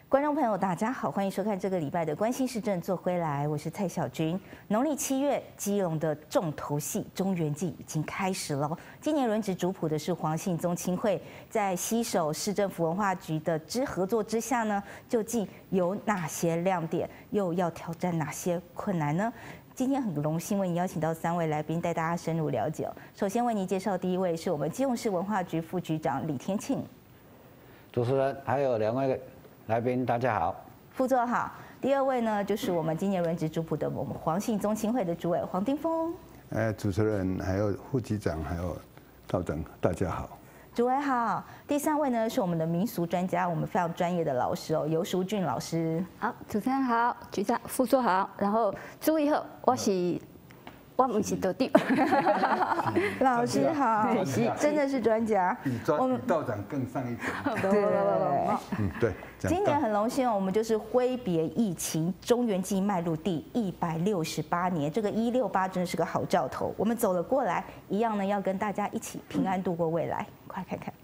观众朋友，大家好，欢迎收看这个礼拜的《关心市政做回来》，我是蔡小军。农历7月，基隆的重头戏中元祭已经开始了。今年轮值主普的是黄信宗亲会，在携手市政府文化局的合作之下呢，究竟有哪些亮点，又要挑战哪些困难呢？今天很荣幸为您邀请到3位来宾，带大家深入了解。首先为您介绍第一位是我们基隆市文化局副局长李天庆。 主持人还有2位来宾，大家好。 副座好。第2位呢，就是我们今年轮值主普的我们黄信宗亲会的主委黄丁峰。 主持人还有副局长还有道长，大家好。 主委好。第3位呢，是我们的民俗专家，我们非常专业的老师哦，游淑俊老师。 好，主持人好，局长、副座好，然后注意好，我不是得定。 老师好，真的是专家。 比道长更上一层。 对。今年很荣幸哦，我们就是挥别疫情，中元祭迈入第168年，这个168真的是个好兆头。我们走了过来，一样呢要跟大家一起平安度过未来。快看看。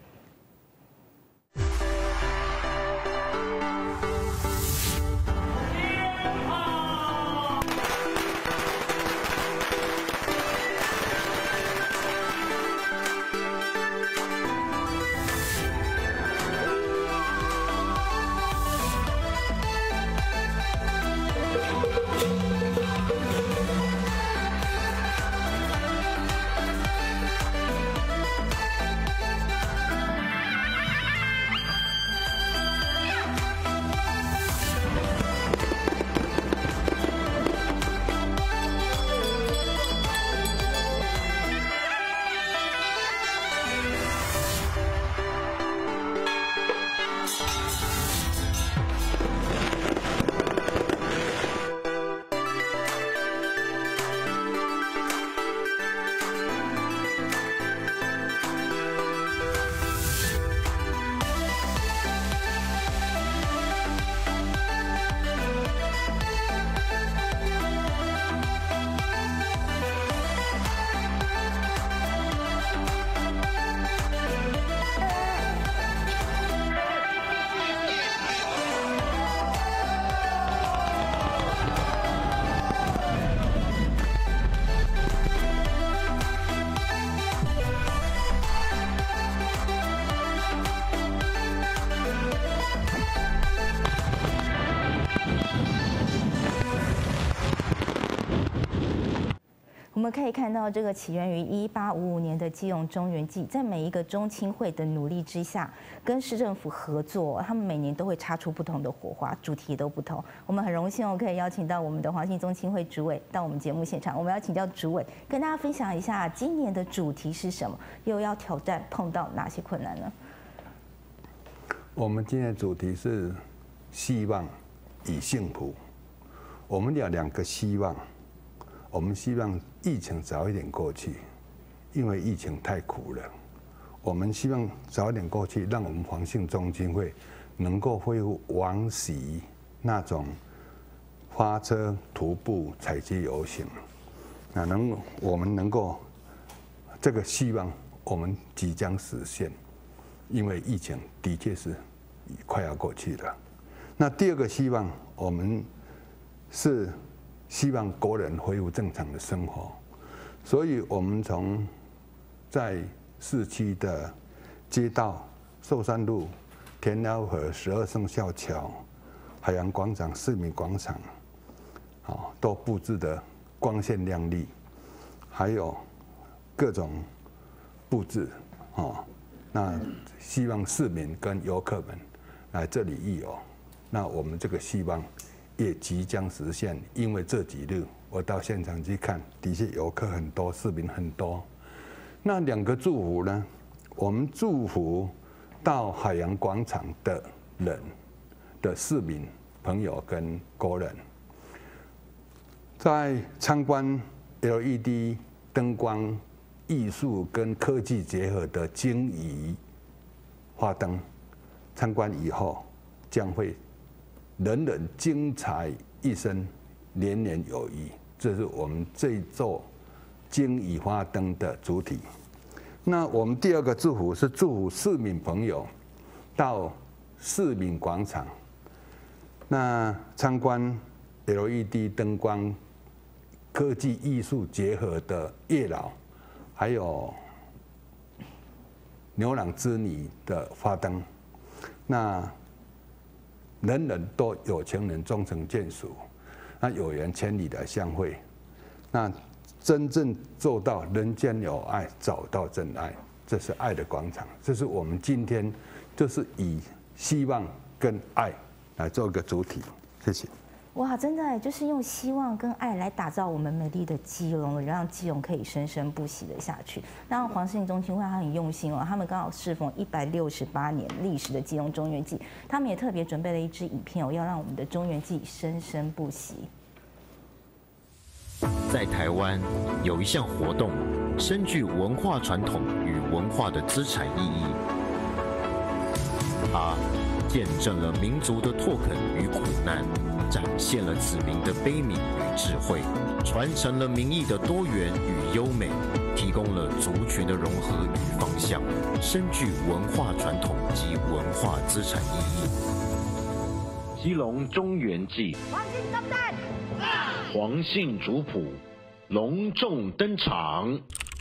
我们可以看到，这个起源于1855年的基隆中元祭，在每一个中亲会的努力之下，跟市政府合作，他们每年都会擦出不同的火花，主题都不同。我们很荣幸可以邀请到我们的黄信宗亲会主委到我们节目现场。我们要请教主委，跟大家分享一下今年的主题是什么，又要挑战碰到哪些困难呢？ 我们今天的主题是希望与幸福。我们有2个希望。我们希望疫情早一点过去，因为疫情太苦了。我们希望早一点过去，让我们黄信宗亲会能够恢复往昔那种花车、徒步、采集游行。我们能够这个希望，我们即将实现，因为疫情的确是快要过去了。那第2个希望，我们是希望国人恢复正常的生活，所以我们从在市区的街道、寿山路、田寮河、12生肖桥、海洋广场、市民广场，都布置得光鲜亮丽，还有各种布置，那希望市民跟游客们来这里一游。那我们这个希望也即将实现，因为这几日我到现场去看，的确游客很多，市民很多。那2个祝福呢？我们祝福到海洋广场的人的市民朋友跟国人，在参观 LED 灯光艺术跟科技结合的鲸鱼花灯，参观以后将会人人精彩一生，年年有余。这是我们这一座鲸鱼花灯的主体。那我们第2个祝福是祝福市民朋友到市民广场那参观 LED 灯光、科技艺术结合的月老，还有牛郎织女的花灯，那人人都有情人终成眷属，那有缘千里来相会，那真正做到人间有爱，找到真爱，这是爱的广场。这是我们今天就是以希望跟爱来做一个主体。谢谢。 哇，真的就是用希望跟爱来打造我们美丽的基隆，让基隆可以生生不息的下去。那黄信中青会他很用心哦，他们刚好适逢168年历史的基隆中元祭，他们也特别准备了一支影片哦，要让我们的中元祭生生不息。 在台湾有一项活动，深具文化传统与文化的资产意义，它见证了民族的拓垦与苦难，展现了子民的悲悯与智慧，传承了民意的多元与优美，提供了族群的融合与方向，深具文化传统及文化资产意义。基隆中元祭，黄信主谱隆重登场。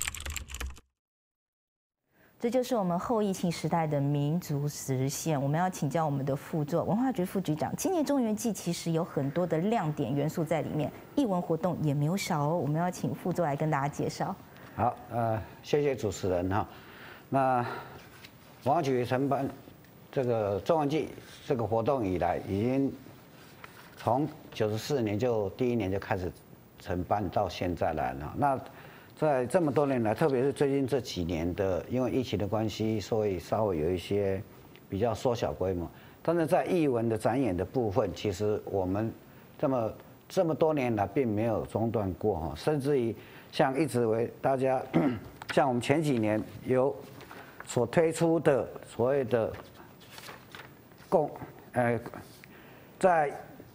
这就是我们后疫情时代的民族实现。我们要请教我们的副座文化局副局长，今年中元祭其实有很多的亮点元素在里面，艺文活动也没有少哦。我们要请副座来跟大家介绍。 好，谢谢主持人哈。那文化局承办这个中元祭这个活动以来，已经从94年就第一年就开始承办到现在来了。那在这么多年来，特别是最近这几年的，因为疫情的关系，所以稍微有一些比较缩小规模。但是在艺文的展演的部分，其实我们这么多年来并没有中断过哈，甚至于像一直为大家，像我们前几年有所推出的所谓的在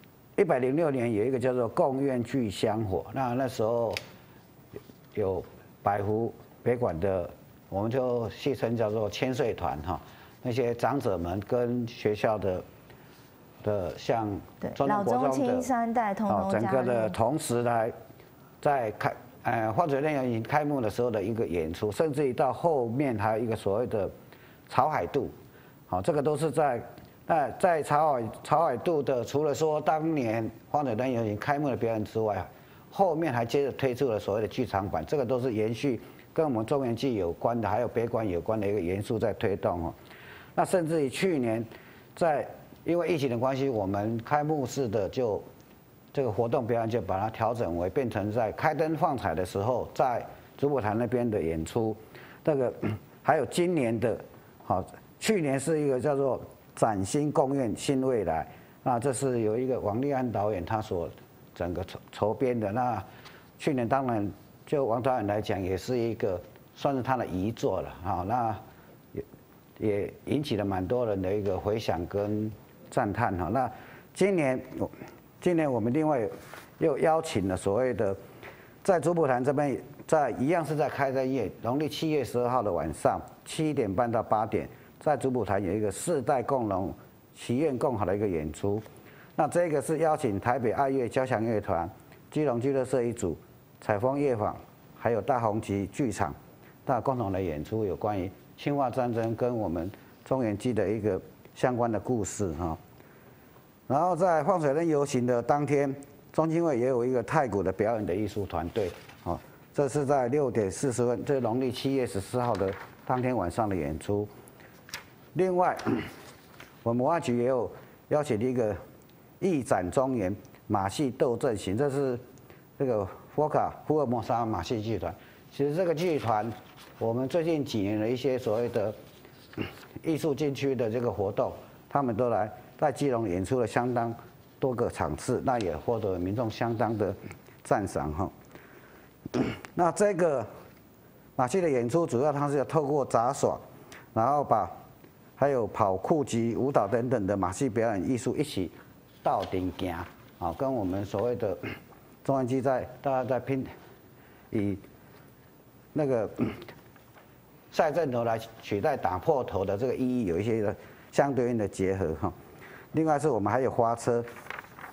106年有一个叫做共愿聚香火，那时候有百湖北馆的，我们就戏称叫做千岁团哈，那些长者们跟学校的像老中青三代通通整个的同时来在花水恋游营开幕的时候的一个演出，甚至于到后面还有一个所谓的草海渡，好，这个都是在草海渡的，除了说当年花水恋游营开幕的表演之外，后面还接着推出了所谓的剧场版，这个都是延续跟我们中元祭有关的，还有北馆有关的一个元素在推动哦。那甚至于去年因为疫情的关系，我们开幕式的这个活动表演就把它调整为变成在开灯放彩的时候，在主舞台那边的演出。那个还有今年的，去年是一个叫做崭新共愿新未来，那这是有一个王立安导演他所整个筹编的。那去年当然就王导演来讲，也是一个算是他的遗作了啊。那也引起了蛮多人的一个回响跟赞叹哈。那今年我们另外又邀请了所谓的在主普坛这边，一样是在开灯夜，农历7月12号的晚上7点半到8点，在主普坛有一个4代共荣、祈愿共好的一个演出。那这个是邀请台北爱乐交响乐团、基隆剧乐社一组、采风夜访，还有大红旗剧场，大共同的演出，有关于侵华战争跟我们中元祭的一个相关的故事哈。然后在放水灯游行的当天，中青会也有一个太鼓的表演的艺术团队，这是在6点40分，这是农历7月14号的当天晚上的演出。另外，我们文化局也有邀请一个一展中原马戏斗阵行，这是这个福尔摩沙马戏剧团。其实这个剧团，我们最近几年的一些所谓的艺术禁区的这个活动，他们都来在基隆演出了相当多个场次，那也获得民众相当的赞赏哈。那这个马戏的演出，主要它是要透过杂耍，然后还有跑酷及舞蹈等等的马戏表演艺术一起到顶行啊，跟我们所谓的中元祭大家在以那个赛阵头来取代打破头的这个意义有一些的相对应的结合哈。另外是我们还有花车，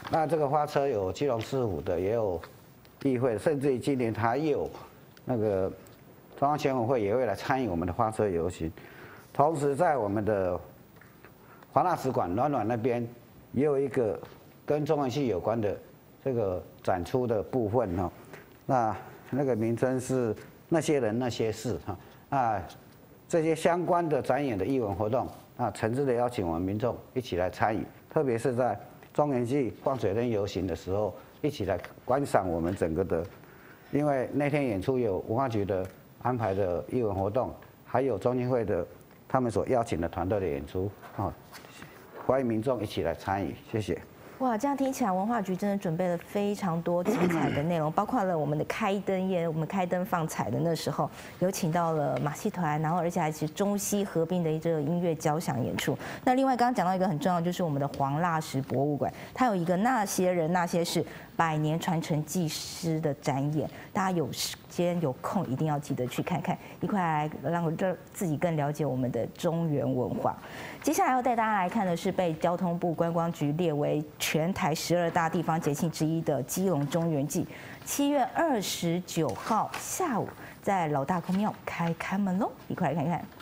那这个花车有基隆市府的，也有议会，甚至于今年还有那个中央选委会也会来参与我们的花车游行。同时，在我们的华纳使馆暖暖那边也有一个跟中文系有关的这个展出的部分哈。那个名称是那些人那些事哈。这些相关的展演的艺文活动，诚挚的邀请我们民众一起来参与，特别是在中元祭放水灯游行的时候，一起来观赏我们整个的，因为那天演出有文化局的安排的艺文活动，还有中青会的他们所邀请的团队的演出，欢迎民众一起来参与，谢谢。 哇，这样听起来文化局真的准备了非常多精彩的内容，包括了我们的开灯夜，我们开灯放彩的那时候有请到了马戏团，然后而且还是中西合并的这个音乐交响演出。那另外刚刚讲到一个很重要，就是我们的黄蜡石博物馆，它有一个那些人那些事100年传承技师的展演，大家有时间有空一定要记得去看看，一块来让自己更了解我们的中原文化。接下来要带大家来看的是被交通部观光局列为全台12大地方节庆之一的基隆中元祭，7月29号下午在老大公庙开门喽，一块来看看。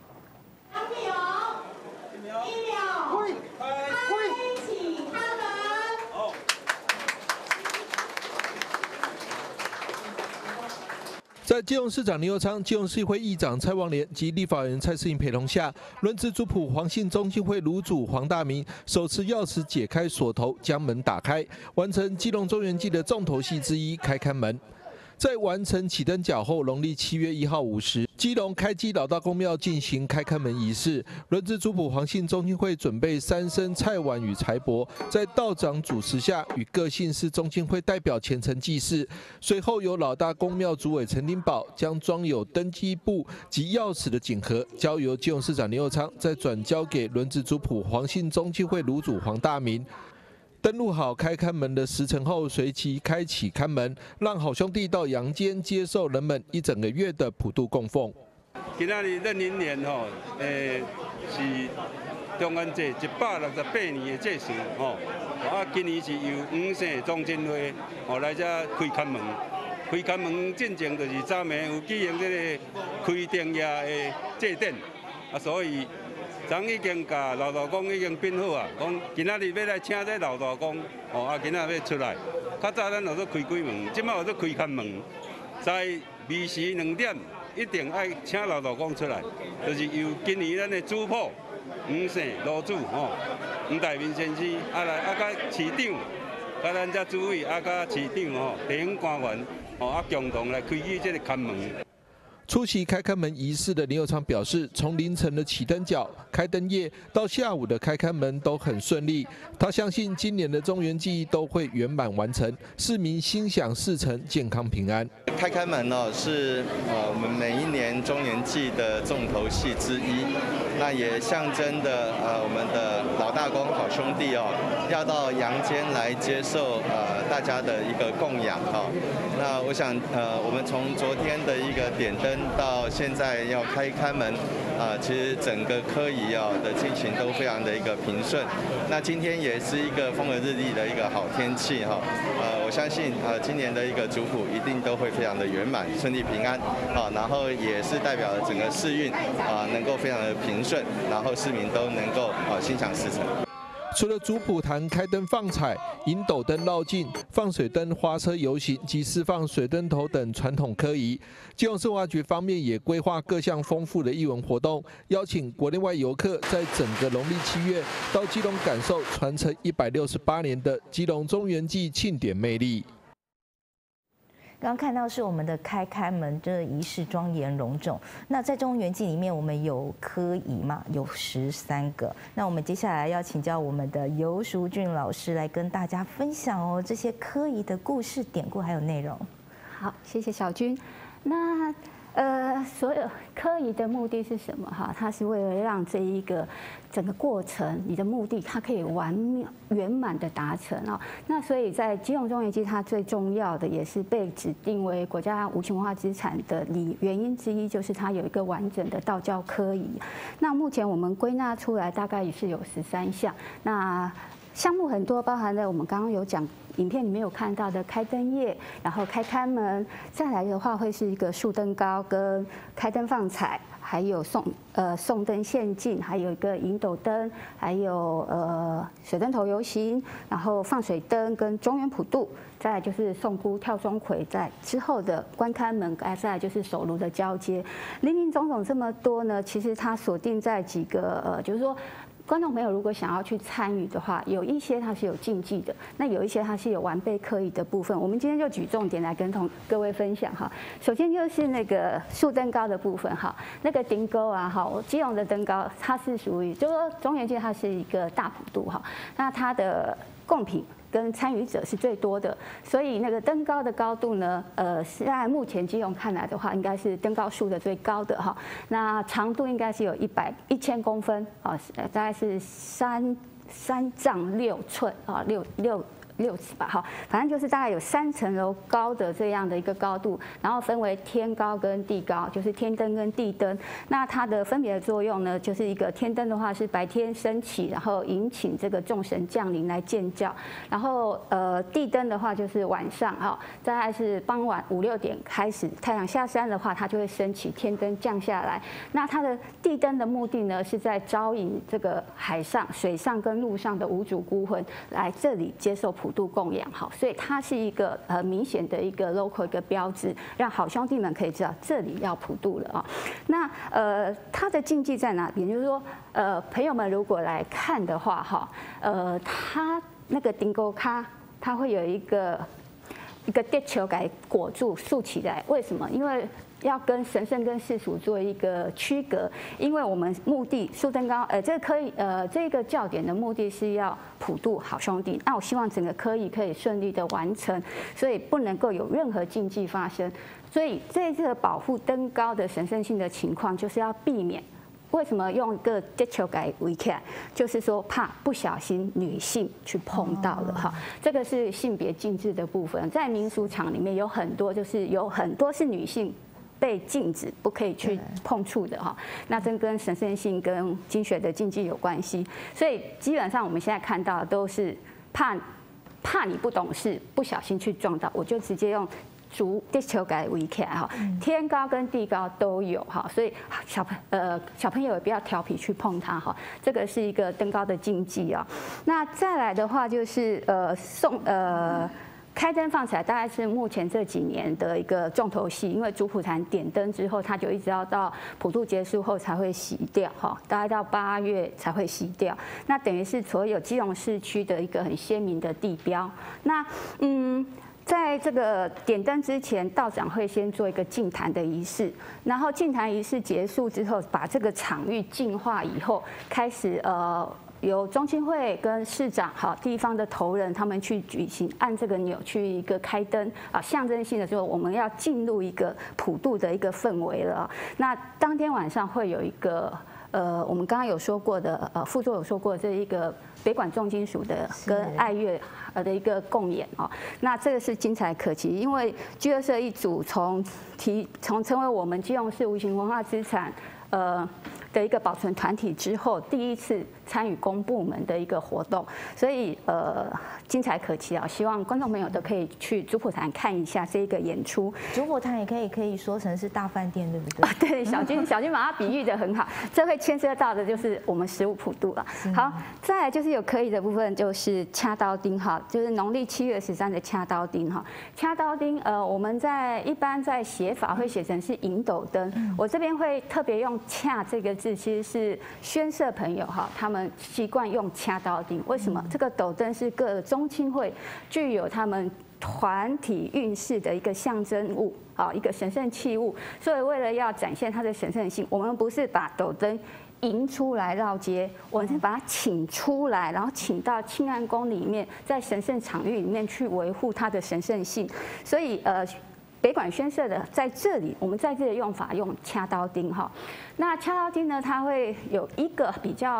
在基隆市长林右昌、基隆市议会议长蔡旺莲及立法委员蔡适应陪同下，轮值主普黄姓中青会炉主黄大明手持钥匙解开锁头，将门打开，完成基隆中元祭的重头戏之一——开门。在完成起灯脚后，农历7月1号5时，基隆开基老大公庙进行开门仪式。轮值主普黄姓中青会准备3升菜碗与财帛，在道长主持下，与各姓氏中青会代表虔诚祭祀。随后由老大公庙主委陈丁宝将装有登机簿及钥匙的锦盒交由基隆市长林右昌，再转交给轮值主普黄姓中青会炉主黄大明。登录好开门的时辰后，随即开启看门，让好兄弟到阳间接受人们1整个月的普渡供奉。 今仔日壬寅年吼，是中元节168年的节庆吼，今年是由5姓中青会来这开看门。开看门进前就是昨暝有举行这个开灯夜的祭典，所以。昨已经甲老大公已经编好啊，讲今仔日要来请这老大公，今仔要出来。较早咱有做开鬼门，即摆有做开看门，在暝时2点一定爱请老大公出来，就是由今年咱的主普5姓炉主黄大明先生来甲市长，甲咱这主委甲市长地方官员共同来开启这个看门。 出席开门仪式的林右昌表示，从凌晨的起灯脚、开灯夜到下午的开门都很顺利。他相信今年的中元祭都会圆满完成，市民心想事成、健康平安。 开门是我们每一年中元祭的重头戏之一，那也象征的我们的老大公好兄弟要到阳间来接受大家的一个供养那我想我们从昨天的一个点灯到现在要开门其实整个科仪的进行都非常的一个平顺。那今天也是一个风和日丽的一个好天气我相信今年的一个主普一定都会非常的圆满、顺利、平安然后也是代表了整个市运能够非常的平顺，然后市民都能够心想事成。 除了主普坛开灯放彩、引斗灯绕境、放水灯花车游行及释放水灯头等传统科仪，基隆市文化局方面也规划各项丰富的艺文活动，邀请国内外游客在整个农历7月到基隆感受传承168年的基隆中元祭庆典魅力。 刚刚看到是我们的开门这仪式庄严隆重。那在中元祭里面，我们有科仪嘛，有13个。那我们接下来要请教我们的游淑俊老师来跟大家分享这些科仪的故事、典故还有内容。 好，谢谢小军。那所有科仪的目的是什么它是为了让这一个整个过程，你的目的它可以圆满的达成那所以在基隆中元祭，它最重要的也是被指定为国家无形文化资产的原因之一，就是它有一个完整的道教科仪。那目前我们归纳出来大概也是有13项。那项目很多，包含了我们刚刚有讲。影片里面有看到的开灯夜，然后开看门，再来的话会是一个树灯高跟开灯放彩，还有送灯献镜，还有一个银斗灯，还有水灯头游行，然后放水灯跟中元普渡，再来就是送姑跳钟馗，在之后的关开门，再来就是手炉的交接，林林总总这么多呢，其实它锁定在几个就是说。观众朋友如果想要去参与的话，有一些它是有竞技的，那有一些它是有完备科仪的部分。我们今天就举重点来跟各位分享哈。首先就是那个树灯高的部分哈，那个顶沟啊哈，基隆的灯高它是属于，就是说中元祭它是一个大普渡哈，那它的贡品跟参与者是最多的，所以那个灯高的高度呢，现在目前基隆看来的话，应该是灯高数的最高的哈。那长度应该是有1000公分啊，大概是3丈6寸啊，6尺吧，哈，反正就是大概有3层楼高的这样的一个高度，然后分为天高跟地高，就是天灯跟地灯。那它的分别的作用呢，就是一个天灯的话是白天升起，然后迎请这个众神降临来建教，然后地灯的话就是晚上哈，大概是傍晚5、6点开始，太阳下山的话，它就会升起，天灯降下来。那它的地灯的目的呢，是在招引这个海上、水上跟陆上的无主孤魂来这里接受普渡供养，好，所以它是一个明显的一个 local 一个标志，让好兄弟们可以知道这里要普渡了啊。那它的禁忌在哪边？就是说，朋友们如果来看的话，哈，它那个顶沟咖，它会有一个地球给裹住竖起来，为什么？因为要跟神圣跟世俗做一个区隔，因为我们目的树灯高，这个教典的目的是要普渡好兄弟，那我希望整个科仪可以顺利的完成，所以不能够有任何禁忌发生，所以这个保护灯高的神圣性的情况，就是要避免。为什么用一个地球改围起来？就是说怕不小心女性去碰到了哈，这个是性别禁制的部分。在民俗场里面有很多是女性被禁止不可以去碰触的哈，那这跟神圣性跟经学的禁忌有关系，所以基本上我们现在看到的都是怕你不懂事，不小心去撞到，我就直接用。地球改围起来哈，天高跟地高都有哈，所以小朋友也不要调皮去碰它哈，这个是一个灯高的禁忌啊。那再来的话就是开灯放起来，大概是目前这几年的一个重头戏，因为主普坛点灯之后，它就一直要到普渡结束后才会熄掉哈，大概到8月才会熄掉。那等于是所有基隆市区的一个很鲜明的地标。那在这个点灯之前，道长会先做一个净坛的仪式，然后净坛仪式结束之后，把这个场域净化以后，开始由中青会跟市长地方的头人他们去举行，按这个钮去一个开灯啊，象征性的说我们要进入一个普渡的一个氛围了。那当天晚上会有一个我们刚刚有说过的副座有说过这一个北管重金属的跟爱乐的一个共演哦，那这个是精彩可期，因为聚乐社一组从成为我们基隆市无形文化资产的一个保存团体之后，第一次参与公部门的一个活动，所以精彩可期啊！希望观众朋友都可以去主普坛看一下这一个演出。 主普坛也可以说成是大饭店，对不对？ 对，小军把它比喻得很好，这会牵涉到的就是我们食物普渡了。好，再来就是有可以的部分，就是掐刀丁哈，就是农历7月13的掐刀丁哈。掐刀丁我们一般在写法会写成是银斗灯，我这边会特别用掐这个字，其实是宣社朋友哈，他们习惯用掐刀丁。为什么？这个斗灯是各中青会具有他们团体运势的一个象征物啊，一个神圣器物。所以为了要展现它的神圣性，我们不是把斗灯迎出来绕街，我们是把它请出来，然后请到庆安宫里面，在神圣场域里面去维护它的神圣性。所以北管宣社的在这里，我们在这里用法用掐刀丁哈。那掐刀丁呢，它会有一个比较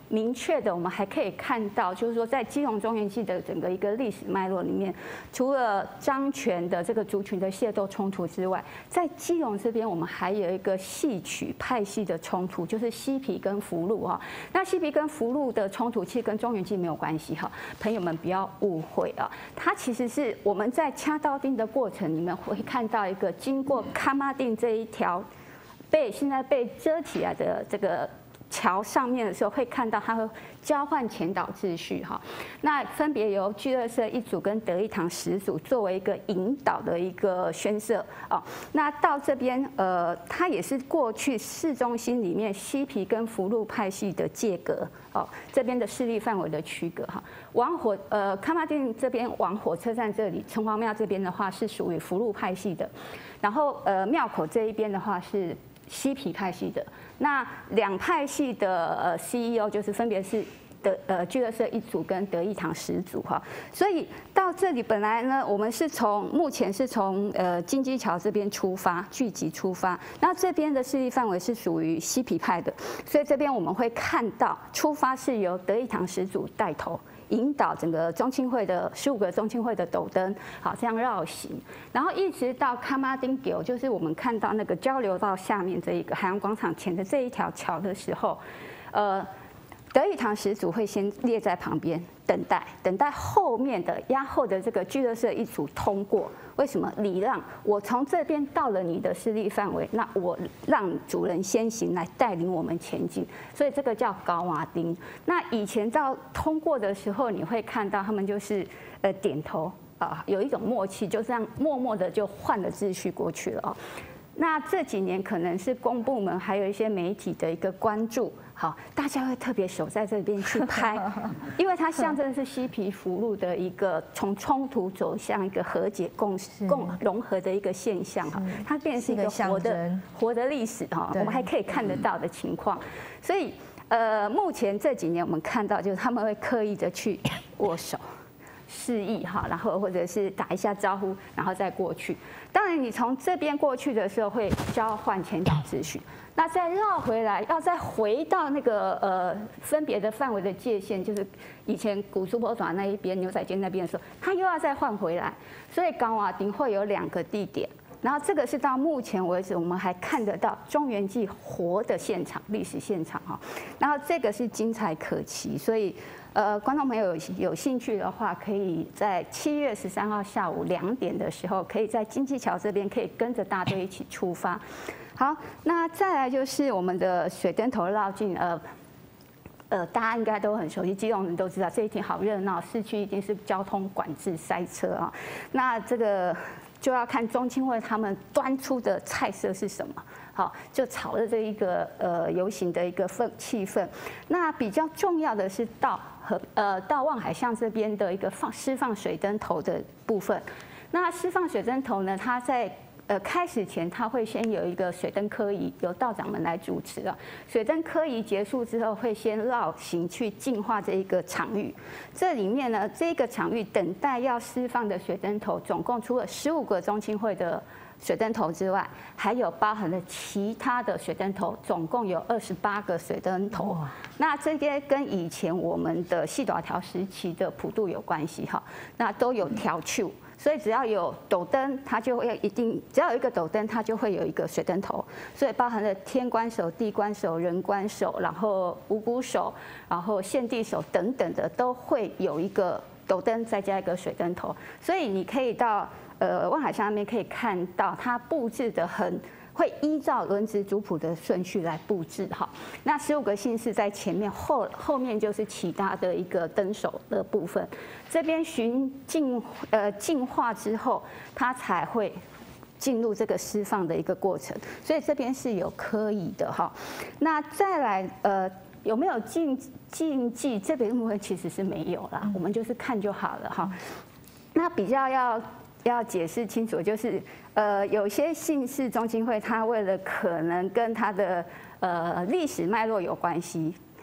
明确的，我们还可以看到，就是说在基隆中原记的整个一个历史脉络里面，除了漳泉的这个族群的械斗冲突之外，在基隆这边我们还有一个戏曲派系的冲突，就是西皮跟福禄哈。那西皮跟福禄的冲突其实跟中原记没有关系哈，朋友们不要误会啊，它其实是我们在掐刀钉的过程里面会看到一个经过卡马丁这一条现在被遮起来的这个桥上面的时候，会看到它会交换前导秩序哈。那分别由聚乐社一组跟德义堂10组作为一个引导的一个宣社哦。那到这边它也是过去市中心里面西皮跟福禄派系的界隔哦，这边的势力范围的区隔哈。卡马丁这边往火车站这里，城隍庙这边的话是属于福禄派系的，然后庙口这一边的话是西皮派系的。那两派系的CEO 就是分别是聚乐社一组跟德义堂10组哈，所以到这里本来呢，我们是目前是从金鸡桥这边聚集出发，那这边的势力范围是属于西皮派的，所以这边我们会看到出发是由德义堂10组带头。引导整个中青会的15个中青会的斗灯，好这样绕行，然后一直到卡马丁桥，就是我们看到那个交流道下面这一个海洋广场前的这一条桥的时候，德义堂10组会先列在旁边等待后面的压后的这个聚乐社一组通过。为什么礼让？我从这边到了你的势力范围，那我让主人先行来带领我们前进，所以这个叫高瓦丁。那以前到通过的时候，你会看到他们就是点头啊，有一种默契，就这样默默的就换了秩序过去了哦。那这几年可能是公部门还有一些媒体的一个关注，好，大家会特别守在这边去拍，因为它象征是西皮福禄的一个从冲突走向一个和解共融合的一个现象哈，它变成是一个活的历史哈，我们还可以看得到的情况，所以目前这几年我们看到就是他们会刻意的去握手。示意哈，然后或者是打一下招呼，然后再过去。当然，你从这边过去的时候会交换前导秩序，那再绕回来，要再回到那个分别的范围的界限，就是以前古苏坡转那一边、牛仔街那边的时候，它又要再换回来。所以高瓦丁会有2个地点，然后这个是到目前为止我们还看得到中原记活的现场、历史现场哈。然后这个是精彩可期，所以。观众朋友有兴趣的话，可以在7月13号下午2点的时候，可以在金鸡桥这边可以跟着大队一起出发。好，那再来就是我们的水灯头绕境，大家应该都很熟悉，基隆人都知道这一天好热闹，市区一定是交通管制塞车啊。那这个就要看中青会他们端出的菜色是什么。好，就炒了这一个游行的一个气氛。那比较重要的是到望海巷这边的一个释放水灯头的部分。那释放水灯头呢，它在开始前，它会先有一个水灯科仪，由道长们来主持啊。水灯科仪结束之后，会先绕行去净化这一个场域。这里面呢，这个场域等待要释放的水灯头，总共除了15个中青会的水灯头之外，还有包含了其他的水灯头，总共有28个水灯头。那这些跟以前我们的细短条时期的普渡有关系哈，那都有调球。所以只要有斗灯，它就会只要有一个斗灯，它就会有一个水灯头。所以包含了天官手、地官手、人官手，然后五谷手，然后献地手等等的，都会有一个斗灯，再加一个水灯头。所以你可以到望海巷那边可以看到，它布置的会依照轮值族谱的顺序来布置哈。那15个姓氏在前面，后面就是其他的一个灯手的部分。这边净化之后，它才会进入这个释放的一个过程。所以这边是有科仪的哈。那再来有没有禁忌？这边部分其实是没有啦，我们就是看就好了哈。那比较要解释清楚，就是有些姓氏中青会，它为了可能跟它的历史脉络有关系，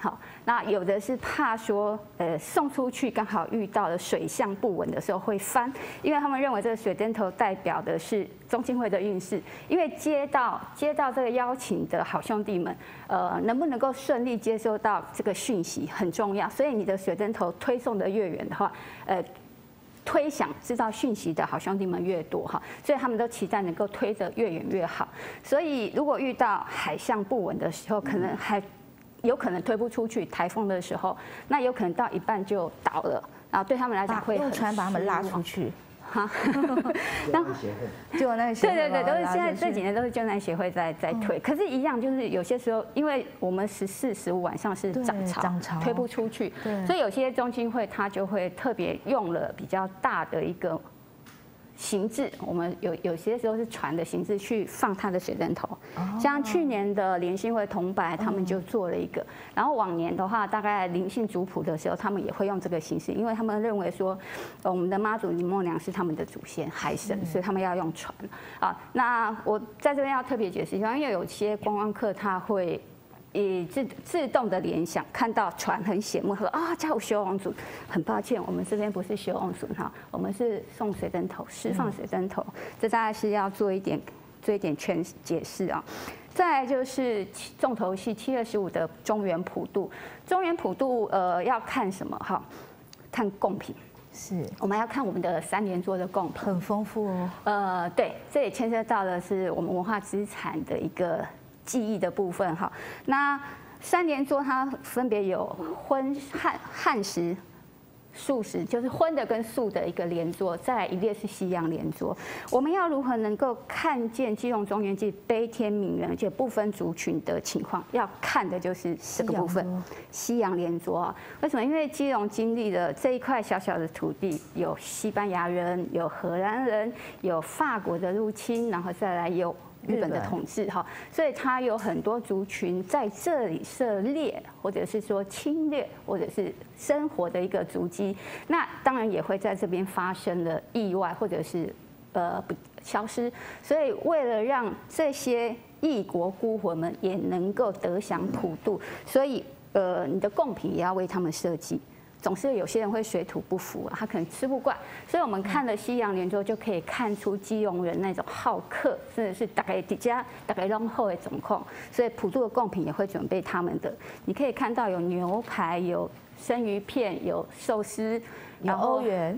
好，那有的是怕说，送出去刚好遇到了水象不稳的时候会翻，因为他们认为这个水灯头代表的是中青会的运势，因为接到这个邀请的好兄弟们，能不能够顺利接收到这个讯息很重要，所以你的水灯头推送的越远的话，推想知道讯息的好兄弟们越多哈，所以他们都期待能够推得越远越好。所以如果遇到海象不稳的时候，可能还有可能推不出去，台风的时候，那有可能到一半就倒了，然后对他们来讲会用船把他们拉出去。 哈，然后救难协会对，都是现在这几年都是救难协会在推，可是，一样就是有些时候，因为我们14、15晚上是涨潮，推不出去，所以有些中青会它就会特别用了比较大的一个形制，我们有些时候是船的形制去放它的水灯头，像去年的联兴会铜白他们就做了一个，然后往年的话，大概灵性族谱的时候，他们也会用这个形式，因为他们认为说，我们的妈祖林默娘是他们的祖先海神，所以他们要用船啊。那我在这边要特别解释一下，因为有些观光客他会以自动的联想，看到船很显目，说啊，家有修王组。很抱歉，我们这边不是修王组哈，我们是送水灯头，释放水灯头。这大概是要做一点解释啊。再来就是重头戏7月15的中元普渡，中元普渡要看什么哈？看贡品。是，我们要看我们的3连桌的贡品， 很丰富哦。 对，这也牵涉到的是我们文化资产的一个记忆的部分哈。那3连桌它分别有荤、汉食、素食，就是荤的跟素的一个连桌，再来一列是西洋连桌。我们要如何能够看见基隆中元祭悲天悯人，而且不分族群的情况？要看的就是这个部分，西洋连桌啊。为什么？因为基隆经历了这一块小小的土地，有西班牙人，有荷兰人，有法国的入侵，然后再来有日本的统治哈，所以它有很多族群在这里涉猎，或者是说侵略，或者是生活的一个足迹。那当然也会在这边发生了意外，或者是消失。所以为了让这些异国孤魂们也能够得享普渡，所以你的贡品也要为他们设计。总是有些人会水土不服啊，他可能吃不惯，所以我们看了西洋连桌就可以看出基隆人那种好客，真的是大概拢好的状况，所以普渡的贡品也会准备他们的。你可以看到有牛排、有生鱼片、有寿司、 有欧元。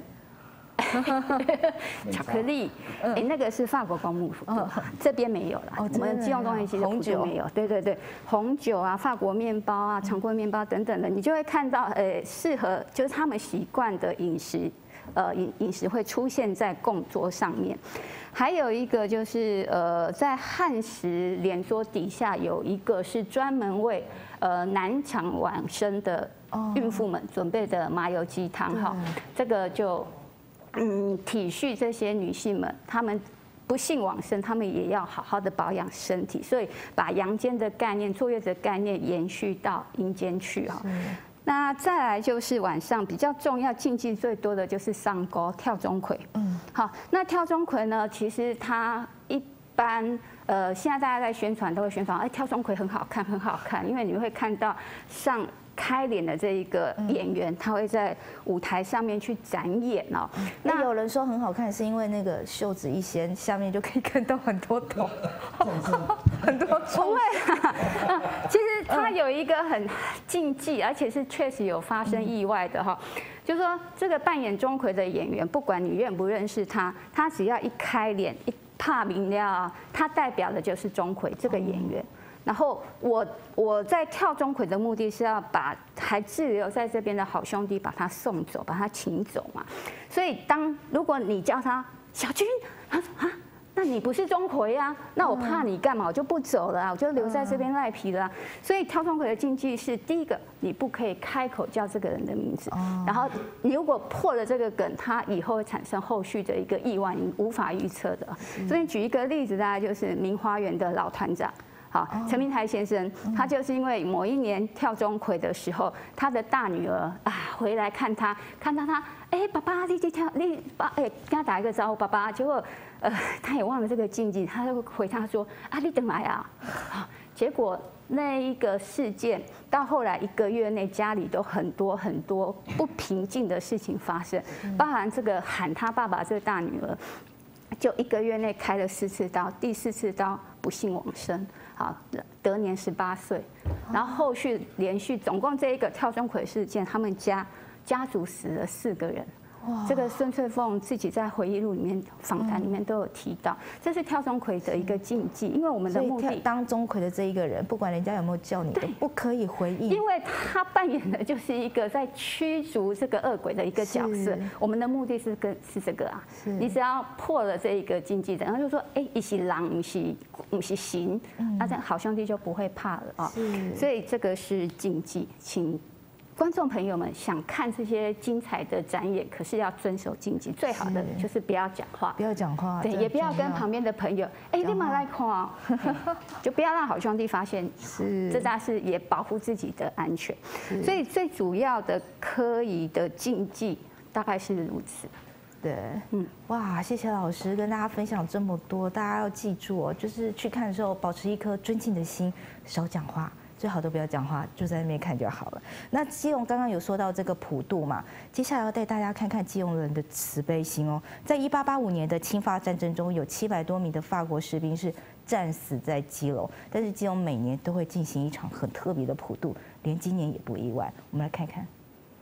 巧克力，那个是法国公墓府，这边没有了。我们基隆中元祭的普渡没有，对，红酒啊、法国面包啊、长棍面包等等的，你就会看到，适合就是他们习惯的饮食，饮食会出现在供桌上面。还有一个就是在汉食连桌底下有一个是专门为难产往生的孕妇们准备的麻油鸡汤哈，这个就。体恤这些女性们，她们不幸往生，她们也要好好的保养身体，所以把阳间的概念、坐月子的概念延续到阴间去哈。那再来就是晚上比较重要、禁忌最多的就是上钩跳钟馗。好，那跳钟馗呢，其实它一般现在大家在宣传都会宣传，跳钟馗很好看，很好看，因为你会看到上。开脸的这一个演员，他会在舞台上面去展演哦。 那有人说很好看，是因为那个袖子一掀，下面就可以看到很多头，很多不会啊。其实它有一个很禁忌，而且是确实有发生意外的哈。就是说，这个扮演钟馗的演员，不管你认不认识他，他只要一开脸一怕明了，他代表的就是钟馗这个演员。然后我在跳钟馗的目的是要把还滞留在这边的好兄弟把他送走，把他请走嘛。所以如果你叫他小军，他说啊，那你不是钟馗啊，那我怕你干嘛？我就不走了啊，我就留在这边赖皮了啊。所以跳钟馗的禁忌是第一个，你不可以开口叫这个人的名字。然后你如果破了这个梗，他以后会产生后续的一个意外，你无法预测的。所以举一个例子，大概就是明花园的老团长。好，陈明台先生，他就是因为某一年跳钟馗的时候，他的大女儿回来看到他，爸爸你跳，你跟他打一个招呼，爸爸，结果他也忘了这个禁忌，他就回他说你等来啊，结果那一个事件到后来1个月内，家里都很多不平静的事情发生，包含这个喊他爸爸这个大女儿，就1个月内开了4次刀，第4次刀不幸往生，好，得年18岁，然后后续连续总共这一个跳钟馗事件，他们家族死了4个人。这个孙翠凤自己在回忆录里面、访谈里面都有提到，这是跳钟馗的一个禁忌，因为我们的目的当钟馗的这一个人，不管人家有没有叫你，都不可以回应， 因为他扮演的就是一个在驱逐这个恶鬼的一个角色。我们的目的是这个啊，你只要破了这一个禁忌，然后就说，一是狼，不是行，那这样好兄弟就不会怕了啊。所以这个是禁忌，请。观众朋友们想看这些精彩的展演，可是要遵守禁忌。最好的就是不要讲话， 不要讲话， 对，也不要跟旁边的朋友，你马来看哦，就不要让好兄弟发现。是，这大是也保护自己的安全。所以最主要的科仪的禁忌大概是如此。 对，哇，谢谢老师跟大家分享这么多，大家要记住哦，就是去看的时候保持一颗尊敬的心，少讲话。最好都不要讲话，就在那边看就好了。那基隆刚刚有说到这个普渡嘛，接下来要带大家看看基隆人的慈悲心哦。在1885年的清法战争中，有700多名的法国士兵是战死在基隆，但是基隆每年都会进行一场很特别的普渡，连今年也不意外。我们来看看。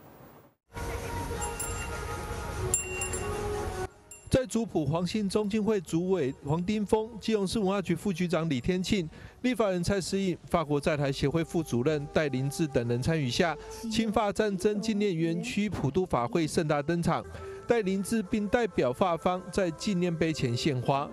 在主普黄信中心会主委黄丁峰、基隆市文化局副局长李天庆、立法人蔡适应、法国在台协会副主任戴林志等人参与下，清法战争纪念园区普渡法会盛大登场。戴林志并代表法方在纪念碑前献花。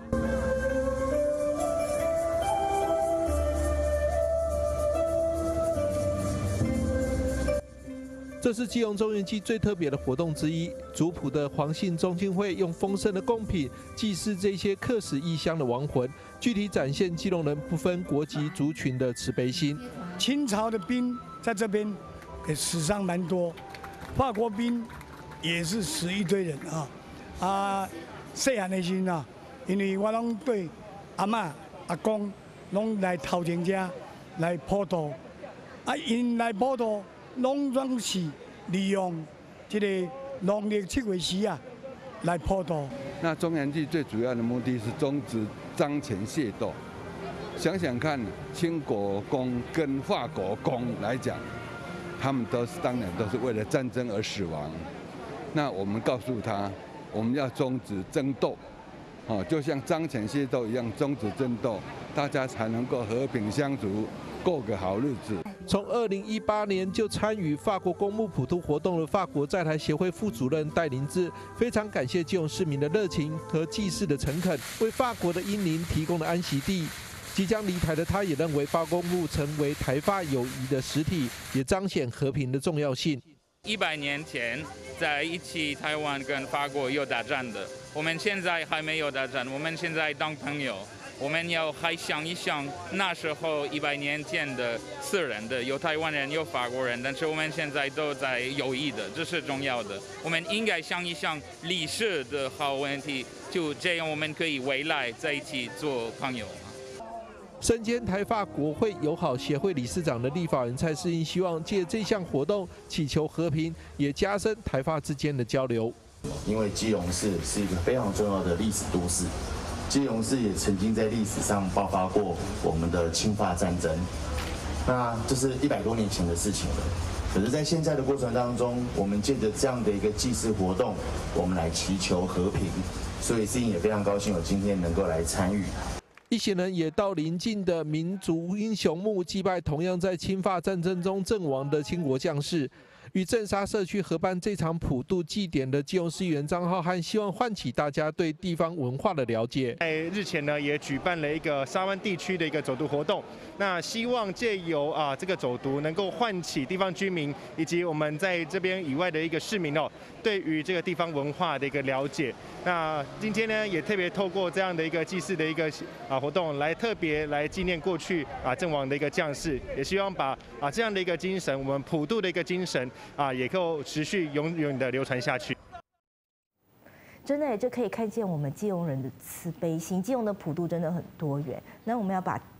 这是基隆中元祭最特别的活动之一。主普的黄信中心会用丰盛的贡品祭祀这些客死异乡的亡魂，具体展现基隆人不分国籍族群的慈悲心。 清朝的兵在这边也死伤蛮多，法国兵也是死一堆人细汉的时候因为我拢对阿嬷阿公拢来头前家来普渡，因来普渡。拢总是利用这个农历7月10来普渡。 那中元祭最主要的目的是终止张权械斗。想想看，清国公跟法国公来讲，他们当然都是为了战争而死亡。那我们告诉他，我们要终止争斗，就像张权械斗一样，终止争斗，大家才能够和平相处，过个好日子。 从2018年就参与法国公墓普渡活动的法国在台协会副主任戴林志，非常感谢基隆市民的热情和祭祀的诚恳，为法国的英灵提供了安息地。即将离台的他也认为法公墓成为台法友谊的实体，也彰显和平的重要性。 100年前在一起，台湾跟法国有打仗的，我们现在还没有打仗，我们现在当朋友。我们要还想一想那时候100年前的4人的，有台湾人，有法国人，但是我们现在都在友谊的，这是重要的。我们应该想一想历史的好问题，就这样我们可以未来在一起做朋友。 身兼台法国会友好协会理事长的立法人蔡适应，希望借这项活动祈求和平，也加深台法之间的交流。 因为基隆市是一个非常重要的历史都市。基隆市也曾经在历史上爆发过我们的清法战争，那这是100多年前的事情了。可是，在现在的过程当中，我们借着这样的一个祭祀活动，我们来祈求和平。所以，适应也非常高兴，我今天能够来参与。 一行人也到邻近的民族英雄墓祭拜同样在清法战争中阵亡的清国将士。与镇沙社区合办这场普渡祭典的基隆市议员张浩瀚，希望唤起大家对地方文化的了解。 在日前呢，也举办了一个沙湾地区的一个走读活动。那希望借由这个走读，能够唤起地方居民以及我们在这边以外的一个市民对于这个地方文化的一个了解。那今天呢，也特别透过这样的一个祭祀的一个活动，来特别来纪念过去阵亡的一个将士，也希望把这样的一个精神，我们普渡的一个精神。也够持续永远的流传下去。 真的，就可以看见我们基隆人的慈悲心。基隆的普渡真的很多元，那我们要把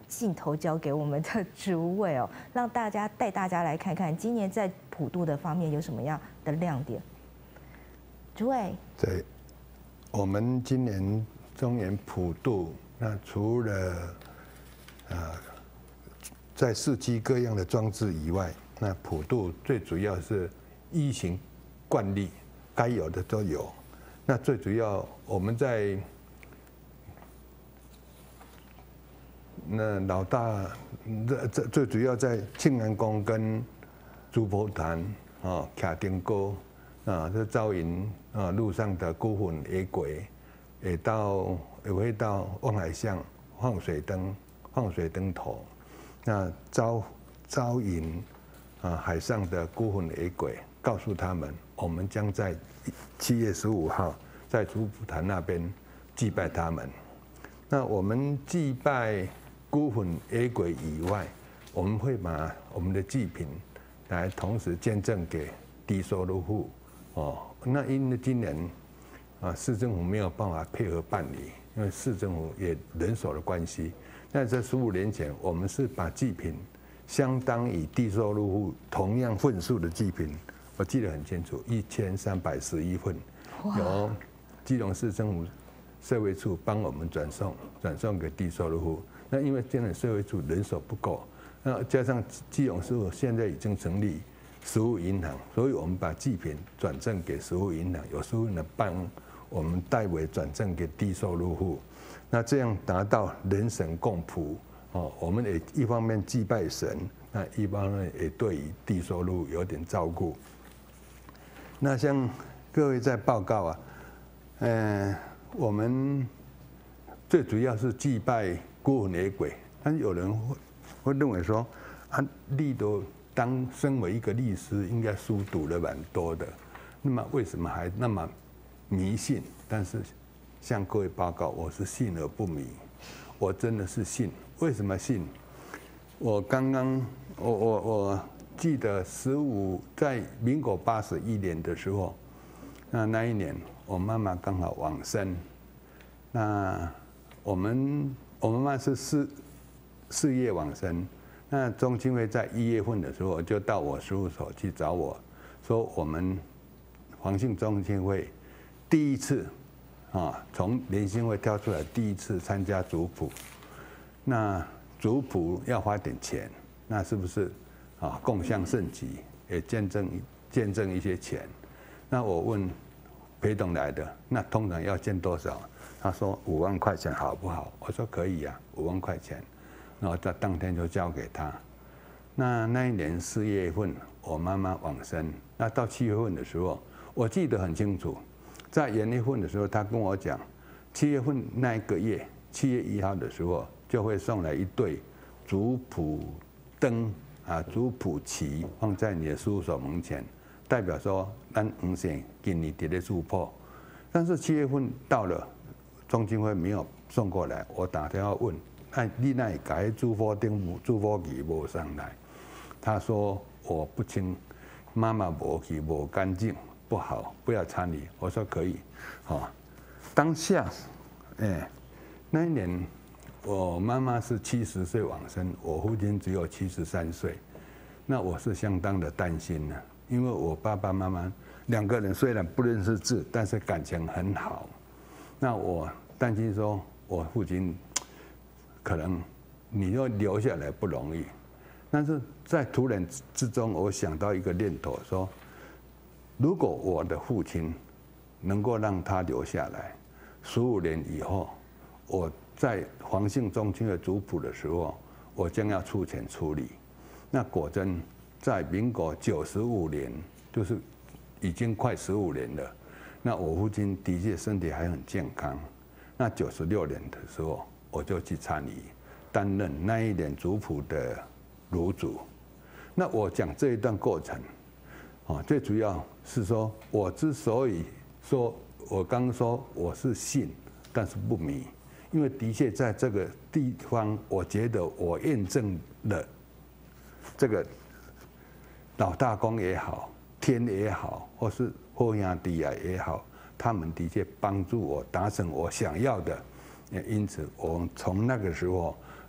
镜头交给我们的主委哦，让带大家来看看今年在普渡的方面有什么样的亮点。主委， 对，我们今年中元普渡，那除了在市区各样的装置以外，那普渡最主要是依循惯例，该有的都有。那最主要我们在那老大，最主要在庆安宫跟竹坡潭啊、卡丁沟啊，这招引路上的孤魂野鬼，也会到望海巷放水灯头，那招引海上的孤魂野鬼，告诉他们我们将在7月15号在竹坡潭那边祭拜他们。那我们祭拜孤魂野鬼以外，我们会把我们的祭品来同时捐赠给低收入户哦。那因为今年市政府没有办法配合办理，因为市政府也人手的关系。那在15年前，我们是把祭品相当于低收入户同样份数的祭品，我记得很清楚，1311份，由基隆市政府社会处帮我们转送给低收入户。那因为今年社会处人手不够，那加上基隆市现在已经成立食物银行，所以我们把祭品转赠给食物银行，有食物银行帮我们代为转赠给低收入户。那这样达到人神共普哦，我们也一方面祭拜神，那一方面也对于低收入有点照顾。那像各位在报告我们最主要是祭拜孤魂野鬼，但是有人会认为说，你都当身为一个律师，应该书读了蛮多的，那么为什么还那么迷信？但是向各位报告，我是信而不迷，我真的是信。为什么信？我记得在民国81年的时候，那一年我妈妈刚好往生，那我妈妈是4月往生，那中青会在1月份的时候就到我事务所去找我，说我们黄姓中青会第一次从联兴会跳出来第一次参加族谱，那族谱要花点钱，那是不是共襄盛举，也见证一些钱？那我问裴董来的，那通常要捐多少？他说5万块钱好不好？我说可以啊，5万块钱，然后在当天就交给他。那一年4月份，我妈妈往生，那到7月份的时候，我记得很清楚，在元月份的时候，他跟我讲，7月份那一个月，7月1号的时候，就会送来一对族谱灯族谱旗放在你的事务所门前，代表说咱黄姓今年伫咧祝破。但是7月份到了，中青会没有送过来，我打电话问，你那改祝福灯祝福旗无上来？他说我不清，妈妈无去无干净，不好，不要参与。我说可以，当下，那一年我妈妈是70岁往生，我父亲只有73岁，那我是相当的担心的，因为我爸爸妈妈2个人虽然不认识字，但是感情很好。那我担心说，我父亲可能你要留下来不容易。但是在突然之中，我想到一个念头，说如果我的父亲能够让他留下来，15年以后，我在黄姓中青的族谱的时候，我将要出钱处理。那果真在民国95年，就是已经快15年了。那我父亲的确身体还很健康。那96年的时候，我就去参与，担任那一年族谱的炉主。那我讲这一段过程，最主要是说，我之所以说我刚刚说我是信，但是不迷，因为的确在这个地方，我觉得我验证了这个老大公也好，天也好，或是后兄弟也好，他们的确帮助我达成我想要的。因此，我从那个时候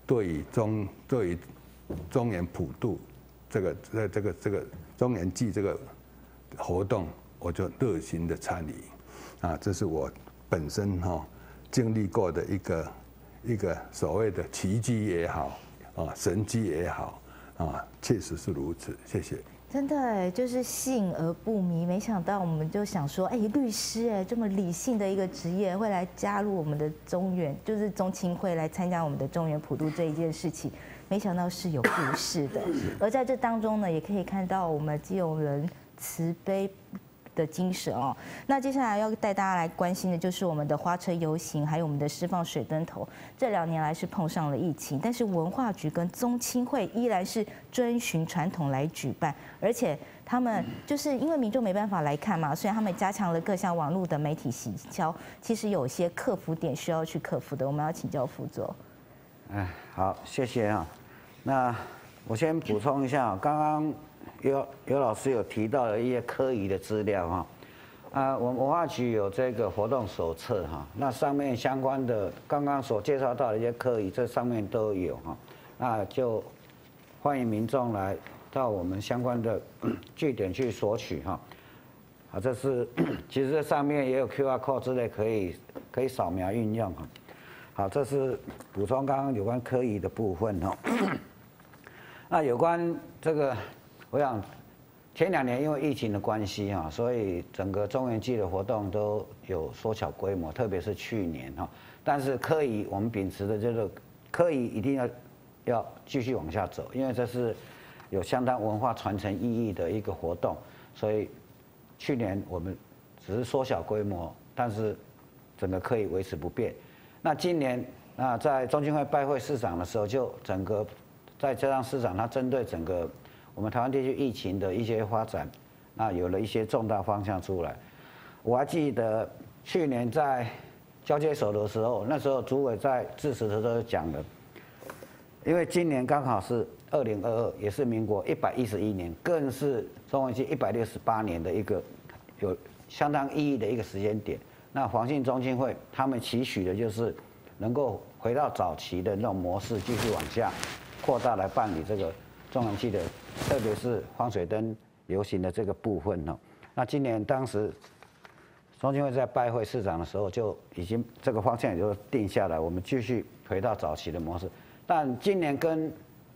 对于中元普渡这个中元祭这个活动，我就热心的参与，啊，这是我本身经历过的一个所谓的奇迹也好，啊，神迹也好，啊，确实是如此。谢谢。 真的哎，就是信而不迷。没想到我们就想说，哎，律师哎，这么理性的一个职业会来加入我们的中原，就是中青会来参加我们的中原普渡这一件事情，没想到是有故事的。而在这当中呢，也可以看到我们基隆人慈悲的精神哦。那接下来要带大家来关心的就是我们的花车游行，还有我们的释放水灯头。这2年来是碰上了疫情，但是文化局跟中青会依然是遵循传统来举办，而且他们就是因为民众没办法来看嘛，所以他们加强了各项网络的媒体行销。其实有些克服点需要去克服的，我们要请教副座。 好，谢谢啊。那我先补充一下，刚刚有老师有提到了一些科仪的资料哈。我们文化局有这个活动手册哈，那上面相关的刚刚所介绍到的一些科仪，这上面都有哈。那就欢迎民众来到我们相关的据点去索取哈。好，这是其实这上面也有 QR code 之类可以扫描运用哈。好，这是补充刚刚有关科仪的部分哈。那有关这个，我想前2年因为疫情的关系哈，所以整个中元祭的活动都有缩小规模，特别是去年哈。但是科仪我们秉持的就是科仪一定要继续往下走，因为这是有相当文化传承意义的一个活动，所以去年我们只是缩小规模，但是整个科仪维持不变。那今年在中青会拜会市长的时候，就整个再加上市长他针对整个我们台湾地区疫情的一些发展，那有了一些重大方向出来。我还记得去年在交接手的时候，那时候主委在致辞的时候讲了，因为今年刚好是2022，也是民国111年，更是中元祭168年的一个有相当意义的一个时间点。那黄信中青会他们期许的就是能够回到早期的那种模式，继续往下扩大来办理这个中元祭的，特别是放水灯游行的这个部分哦。那今年当时中青会在拜会市长的时候，就已经这个方向也就定下来，我们继续回到早期的模式。但今年跟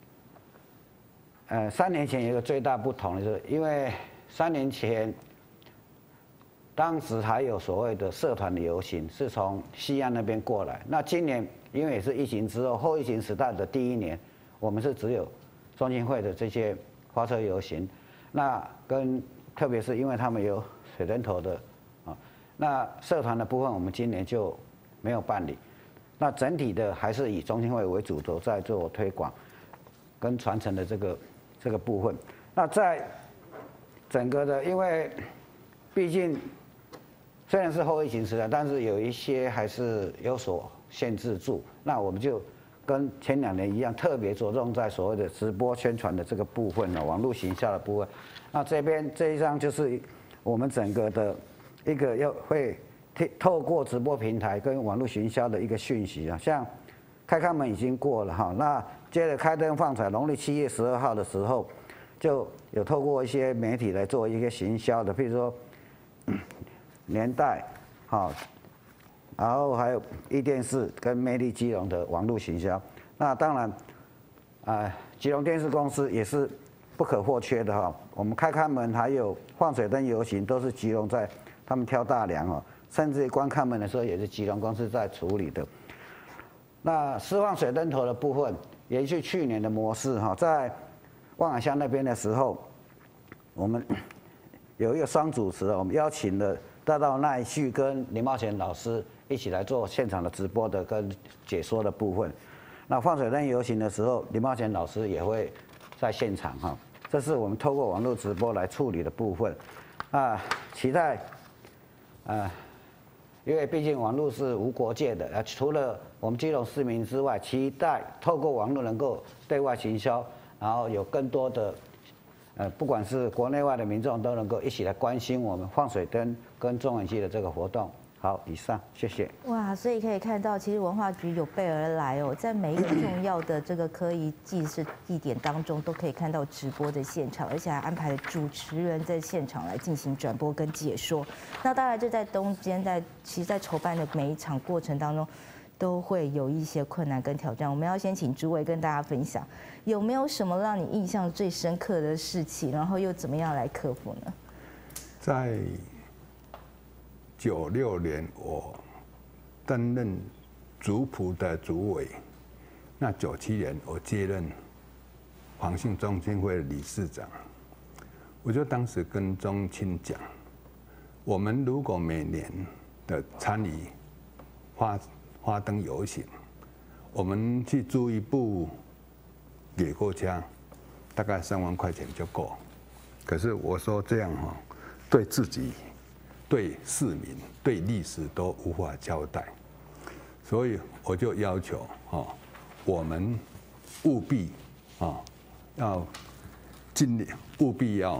3年前有一个最大不同的是，因为3年前当时还有所谓的社团的游行，是从西岸那边过来。那今年因为也是疫情之后后疫情时代的第1年，我们是只有中青会的这些花车游行。那特别是因为他们有水灯头的那社团的部分我们今年就没有办理。那整体的还是以中青会为主轴在做推广跟传承的这个部分。那在整个的，因为毕竟虽然是后疫情时代，但是有一些还是有所限制住。那我们就跟前2年一样，特别着重在所谓的直播宣传的这个部分网络行销的部分。那这一张就是我们整个的一个会透过直播平台跟网络行销的一个讯息啊，像开开门已经过了哈，那接着开灯放彩，农历7月12号的时候，就有透过一些媒体来做一些行销的，譬如说年代，然后还有壹电视跟魅力基隆的网络行销。那当然，基隆电视公司也是不可或缺的哈。我们开开门还有放水灯游行，都是基隆在他们挑大梁哦，甚至关开门的时候也是基隆公司在处理的。那释放水灯头的部分，延续去年的模式哈，在望海乡那边的时候，我们有一个双主持，我们邀请了大道赖旭跟林茂贤老师一起来做现场的直播的跟解说的部分。那放水灯游行的时候，林茂贤老师也会在现场哈，这是我们透过网络直播来处理的部分。期待因为毕竟网络是无国界的，除了我们基隆市民之外，期待透过网络能够对外行销，然后有更多的不管是国内外的民众都能够一起来关心我们放水灯跟中元祭的这个活动。 好，以上，谢谢。 哇，所以可以看到，其实文化局有备而来哦，在每一个重要的这个科仪祭祀地点当中，都可以看到直播的现场，而且还安排了主持人在现场来进行转播跟解说。那当然，这在中间，其实在筹办的每一场过程当中，都会有一些困难跟挑战。我们要先请诸位跟大家分享，有没有什么让你印象最深刻的事情，然后又怎么样来克服呢？ 在96年，我担任族谱的主委。那97年，我接任黄姓宗亲会的理事长。我就当时跟宗亲讲，我们如果每年的参与花灯游行，我们去租一部野锅车，大概3万块钱就够。可是我说这样哈，对自己、对市民、对历史都无法交代，所以我就要求我们务必要尽力，务必要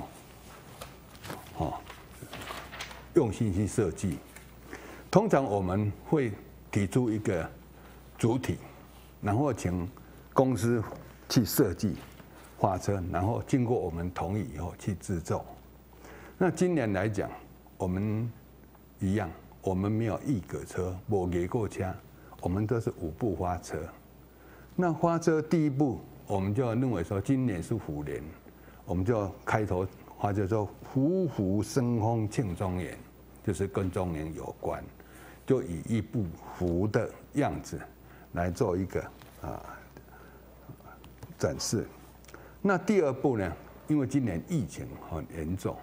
用心去设计。通常我们会提出一个主体，然后请公司去设计花车，然后经过我们同意以后去制作。那今年来讲，我们一样，我们没有一格车，没野过车，我们都是5部花车。那花车第一步，我们就认为说，今年是虎年，我们就开头花车说“虎虎生风庆中原”，就是跟中年有关，就以一部虎的样子来做一个展示。那第二步呢，因为今年疫情很严重，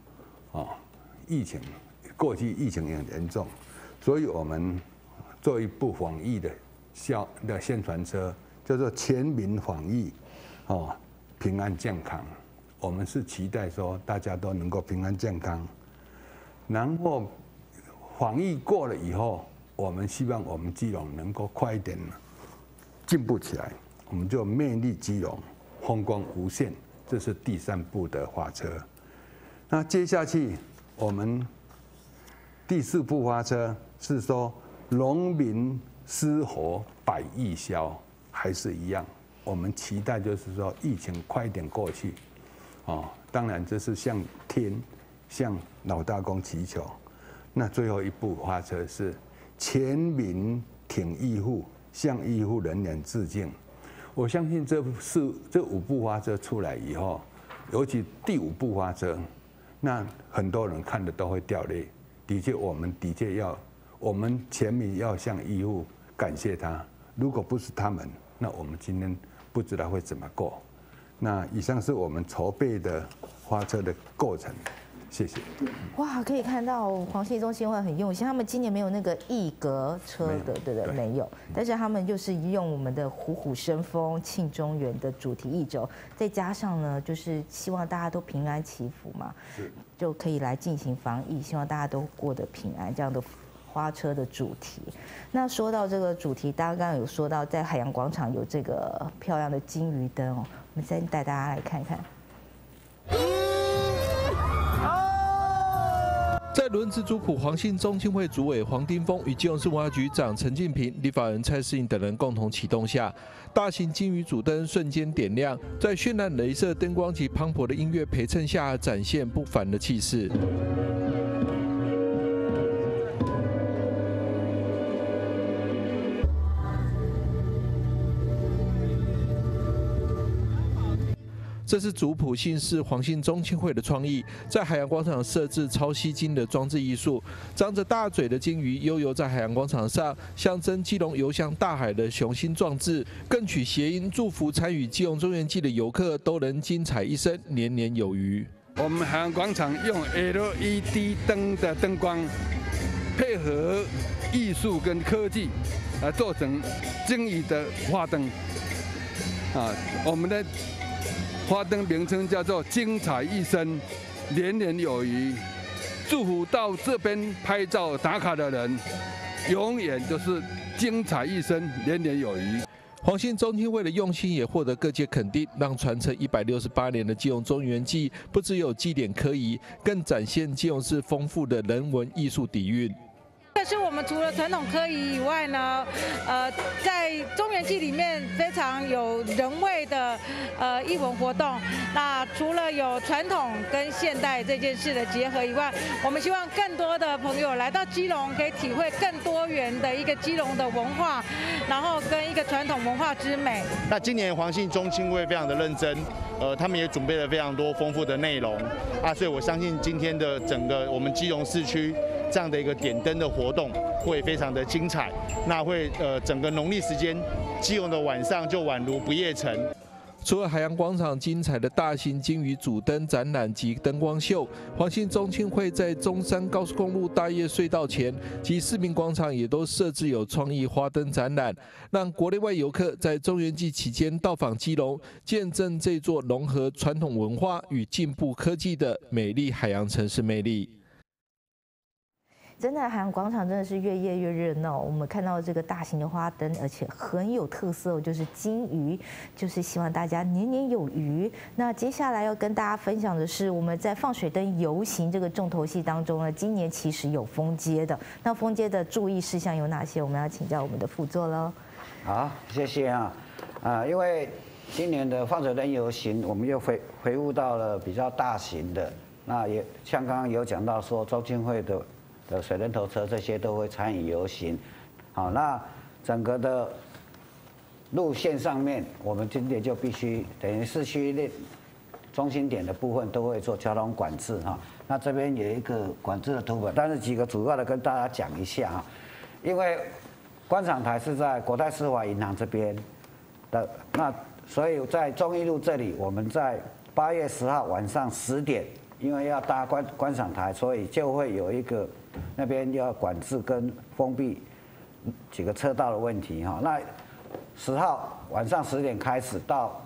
过去疫情也很严重，所以我们做一部防疫的宣传车，叫做全民防疫，平安健康。我们是期待说大家都能够平安健康，然后防疫过了以后，我们希望我们基隆能够快一点进步起来，我们就魅力基隆，风光无限，这是第3步的花车。那接下去我们第4步花车是说农民失火百亿消，还是一样，我们期待就是说疫情快点过去，当然这是向天、向老大公祈求。那最后一步花车是全民挺医护，向医护人员致敬。我相信这5部花车出来以后，尤其第5部花车，那很多人看的都会掉泪。的确，我们全民要向医护感谢他。如果不是他们，那我们今天不知道会怎么过。那以上是我们筹备的花车的过程。谢谢。 哇，可以看到黄姓宗亲会很用心，他们今年没有那个一格车的，对不对？没有，但是他们就是用我们的虎虎生风庆中原的主题一轴，再加上呢，就是希望大家都平安祈福嘛，就可以来进行防疫，希望大家都过得平安这样的花车的主题。那说到这个主题，大家刚刚有说到在海洋广场有这个漂亮的金鱼灯哦，我们先带大家来看看。 在轮值族谱黄姓宗亲会主委黄丁峰与基隆市文化局长陈进平、立法人蔡适应等人共同启动下，大型金鱼主灯瞬间点亮，在绚烂雷射灯光及磅礴的音乐陪衬下，展现不凡的气势。这是族谱姓氏黄姓宗亲会的创意，在海洋广场设置超吸睛的装置艺术，张着大嘴的金鱼悠游在海洋广场上，象征基隆游向大海的雄心壮志，更取谐音，祝福参与基隆中元祭的游客都能精彩一生，年年有余。 我们海洋广场用 LED 灯的灯光，配合艺术跟科技，做成精益的花灯。我们的花灯名称叫做“精彩一生，年年有余”，祝福到这边拍照打卡的人，永远就是精彩一生，年年有余。 黄姓宗亲会的用心也获得各界肯定，让传承168年的基隆中元祭不只有祭典科仪，更展现基隆市丰富的人文艺术底蕴。 这是我们除了传统科仪以外呢，在中元祭里面非常有人味的艺文活动。那除了有传统跟现代这件事的结合以外，我们希望更多的朋友来到基隆，可以体会更多元的一个基隆的文化，然后跟一个传统文化之美。 那今年黄信中青会非常的认真，他们也准备了非常多丰富的内容啊，所以我相信今天的整个我们基隆市区这样的一个点灯的活动会非常的精彩，那会整个农历时间基隆的晚上就宛如不夜城。 除了海洋广场精彩的大型鲸鱼主灯展览及灯光秀，黄信中青会在中山高速公路大业隧道前及市民广场也都设置有创意花灯展览，让国内外游客在中元祭期间到访基隆，见证这座融合传统文化与进步科技的美丽海洋城市魅力。 真的，海洋广场真的是越夜越热闹。我们看到这个大型的花灯，而且很有特色，就是金鱼，就是希望大家年年有余。那接下来要跟大家分享的是，我们在放水灯游行这个重头戏当中呢，今年其实有封街的。那封街的注意事项有哪些？我们要请教我们的副座喽。 好，谢谢啊。因为今年的放水灯游行，我们又回顾到了比较大型的，那也像刚刚有讲到说中青会的水灯头车这些都会参与游行，好，那整个的路线上面，我们今年就必须等于市区内中心点的部分都会做交通管制哈。那这边有一个管制的图表，但是几个主要的跟大家讲一下哈，因为观场台是在国泰世华银行这边的，那所以在忠义路这里，我们在8月10号晚上10点，因为要搭观赏台，所以就会有一个那边要管制跟封闭几个车道的问题哈。那10号晚上10点开始到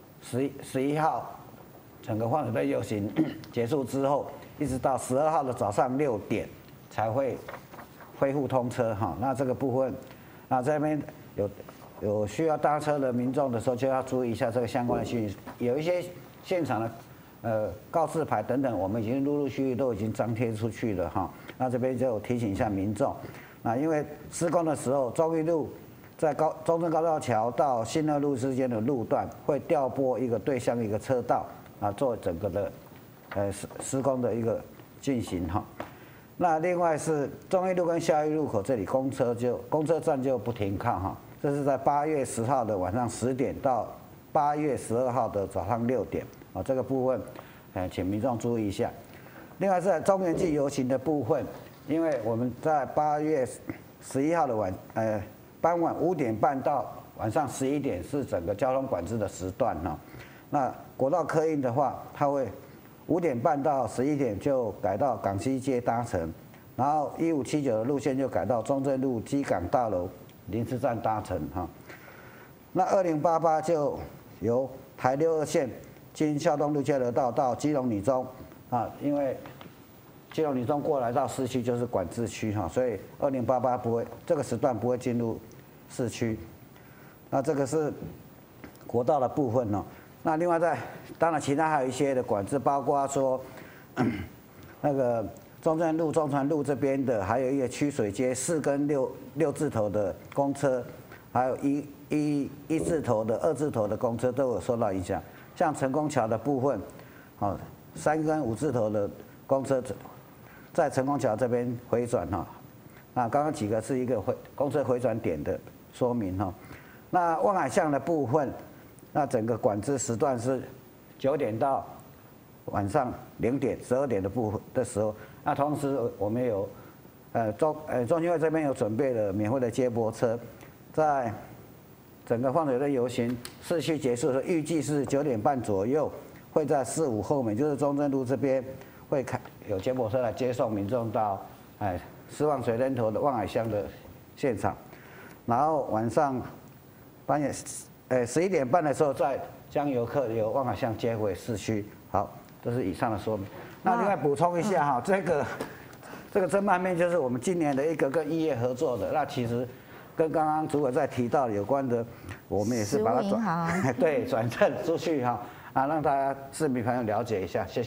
11号，整个放水灯游行结束之后，一直到12号的早上6点才会恢复通车哈。那这个部分，那这边有需要搭车的民众的时候，就要注意一下这个相关的讯息。有一些现场的告示牌等等，我们已经陆陆续续都已经张贴出去了哈。那这边就提醒一下民众，那因为施工的时候，忠义路在中正高架桥到新乐路之间的路段会调拨一个对向一个车道啊，做整个的施工的一个进行哈。那另外是忠义路跟孝义路口这里公车站就不停靠哈，这是在8月10号的晚上10点到8月12号的早上6点啊，这个部分请民众注意一下。另外是在中元祭游行的部分，因为我们在8月11号的傍晚5点半到晚上11点是整个交通管制的时段哈。那国道客运的话，它会5点半到11点就改到港西街搭乘，然后1579的路线就改到中正路基港大楼临时站搭乘哈。那2088就由台62线经孝东路交流道到基隆女中啊，因为基隆女中过来到市区就是管制区哈，所以2088不会这个时段不会进入市区。那这个是国道的部分哦。那另外当然其他还有一些的管制，包括说那个中正路、中传路这边的，还有一个曲水街4跟6字头的公车，还有一字头的、2字头的公车都有受到影响。像成功桥的部分，哦，3跟5字头的公车在成功桥这边回转哈。那刚刚几个是一个公车回转点的说明哈。那望海巷的部分，那整个管制时段是9点到晚上0点、12点的部分的时候。那同时我们有中青会这边有准备了免费的接驳车，在整个放水灯游行市区结束的时候，预计是9点半左右，会在4-5后面，就是中正路这边会有接驳车来接送民众到施放水灯头的望海乡的现场，然后晚上半夜11点半的时候，再将游客由望海乡接回市区。好，这是以上的说明。那另外补充一下哈，这个侦办面就是我们今年的一个跟异业合作的，那其实跟刚刚主委在提到有关的，我们也是把它转正出去哈，让大家市民朋友了解一下，谢谢。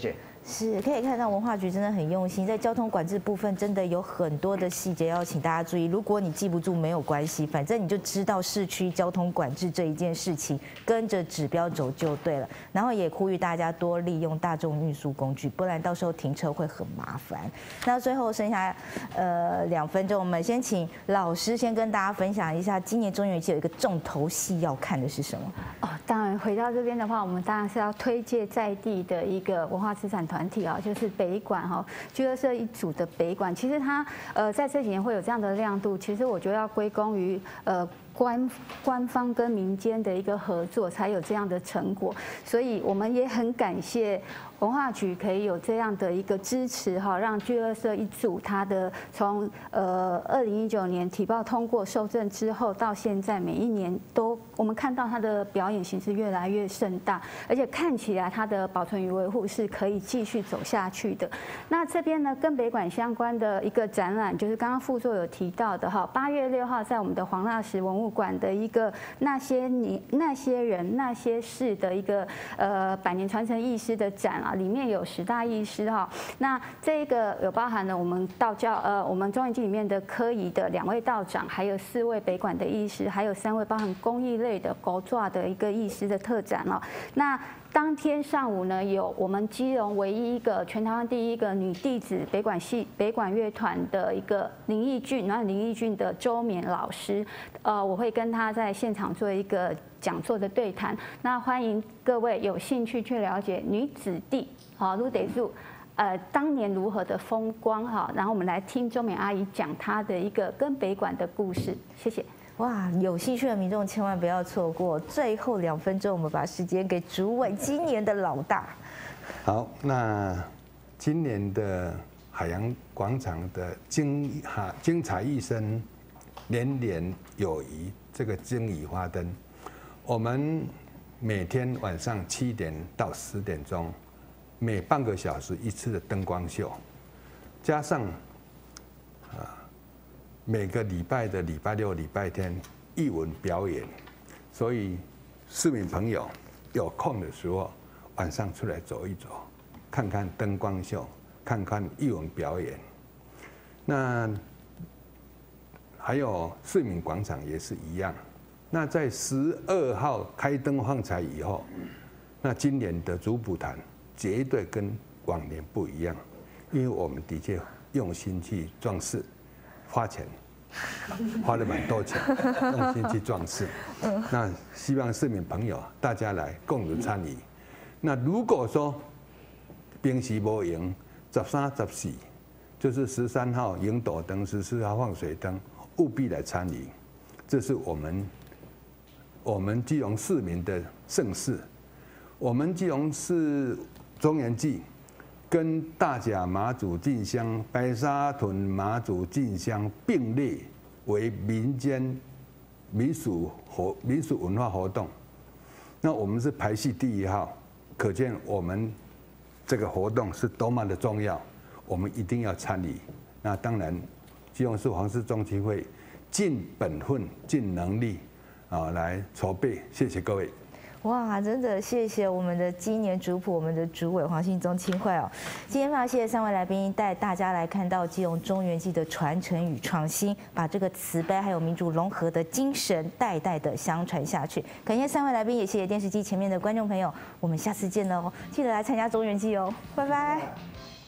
是可以看到文化局真的很用心，在交通管制部分真的有很多的细节要请大家注意。如果你记不住没有关系，反正你就知道市区交通管制这一件事情，跟着指标走就对了。然后也呼吁大家多利用大众运输工具，不然到时候停车会很麻烦。那最后剩下2分钟，我们先请老师先跟大家分享一下，今年中元节有一个重头戏要看的是什么？ 哦，当然回到这边的话，我们当然是要推介在地的一个文化资产团体啊，就是北管哈，聚乐社一组的北管。其实它在这几年会有这样的亮度，其实我觉得要归功于官方跟民间的一个合作，才有这样的成果。所以我们也很感谢文化局可以有这样的一个支持哈，让聚乐社一组它的从2019年体报通过受证之后到现在，每一年都我们看到它的表演形式越来越盛大，而且看起来它的保存与维护是可以继续走下去的。那这边呢，跟北管相关的一个展览，就是刚刚副座有提到的哈，8月6号在我们的黄大石文物馆的一个那些人那些事的一个百年传承艺师的展啊，里面有10大艺师哈。那这个有包含了我们我们中元祭里面的科仪的2位道长，还有4位北管的艺师，还有3位包含工艺类的狗爪的一个艺师的特展哦。那当天上午呢，有我们基隆唯一一个全台湾第一个女弟子北管乐团的一个林义俊，然后林义俊的周勉老师，我会跟他在现场做一个讲座的对谈。那欢迎各位有兴趣去了解女子弟卢得柱当年如何的风光哈，然后我们来听周勉阿姨讲她的一个跟北管的故事。谢谢。 哇，有兴趣的民众千万不要错过。最后2分钟，我们把时间给主委，今年的老大。 好，那今年的海洋广场的精彩一生，年年有余。这个精益花灯，我们每天晚上7点到10点钟，每半个小时一次的灯光秀，加上每个礼拜的礼拜6、礼拜天艺文表演，所以市民朋友有空的时候，晚上出来走一走，看看灯光秀，看看艺文表演。那还有市民广场也是一样。那在12号开灯放彩以后，那今年的主普坛绝对跟往年不一样，因为我们的确用心去装饰。花钱，花了蛮多钱，用心去装饰。那希望市民朋友大家来共同参与。那如果说平时无用13、14，就是13号迎斗灯，14号放水灯，务必来参与。这是我们基隆市民的盛事。我们基隆市中元祭跟大甲妈祖进香、白沙屯妈祖进香并列为民间民俗文化活动。那我们是排序第1号，可见我们这个活动是多么的重要，我们一定要参与。那当然，基隆市黄氏中期会尽本分、尽能力来筹备。谢谢各位。 哇，真的谢谢我们的今年主普，我们的主委黄信宗亲会哦。今天非常谢谢3位来宾带大家来看到基隆中元祭的传承与创新，把这个慈悲还有民主融合的精神代代的相传下去。感谢3位来宾，也谢谢电视机前面的观众朋友，我们下次见喽！记得来参加中元祭哦，拜拜。